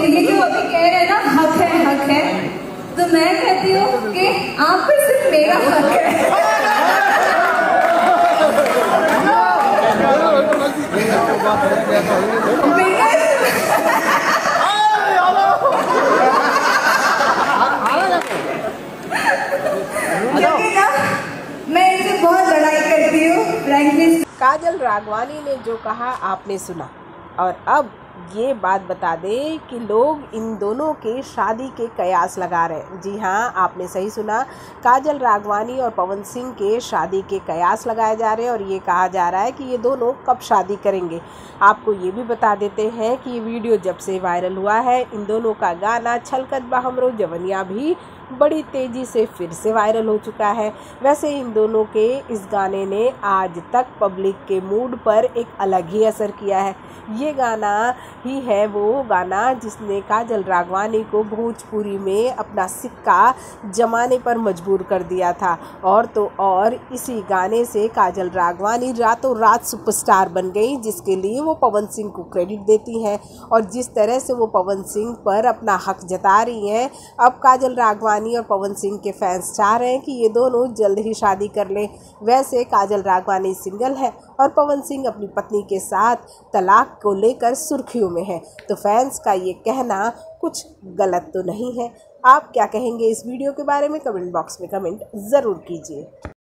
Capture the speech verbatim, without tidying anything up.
ये जो अभी कह रहे हैं ना हक है हक है, तो मैं कहती हूँ कि आप पे सिर्फ मेरा हक है। क्योंकि ना मैं इनसे बहुत लड़ाई करती हूँ फ्रैंकली। काजल राघवानी ने जो कहा आपने सुना, और अब ये बात बता दें कि लोग इन दोनों के शादी के कयास लगा रहे हैं। जी हाँ, आपने सही सुना, काजल राघवानी और पवन सिंह के शादी के कयास लगाए जा रहे हैं और ये कहा जा रहा है कि ये दोनों कब शादी करेंगे। आपको ये भी बता देते हैं कि ये वीडियो जब से वायरल हुआ है, इन दोनों का गाना छलकत बा हमरो जवनिया भी बड़ी तेज़ी से फिर से वायरल हो चुका है। वैसे इन दोनों के इस गाने ने आज तक पब्लिक के मूड पर एक अलग ही असर किया है। ये गाना ही है वो गाना जिसने काजल राघवानी को भोजपुरी में अपना सिक्का जमाने पर मजबूर कर दिया था। और तो और इसी गाने से काजल राघवानी रातों रात सुपरस्टार बन गई, जिसके लिए वो पवन सिंह को क्रेडिट देती हैं। और जिस तरह से वो पवन सिंह पर अपना हक जता रही हैं, अब काजल राघवानी और पवन सिंह के फैंस चाह रहे हैं कि ये दोनों जल्द ही शादी कर लें। वैसे काजल राघवानी सिंगल है और पवन सिंह अपनी पत्नी के साथ तलाक को लेकर सुर्खियों में है, तो फैंस का ये कहना कुछ गलत तो नहीं है। आप क्या कहेंगे इस वीडियो के बारे में? कमेंट बॉक्स में कमेंट ज़रूर कीजिए।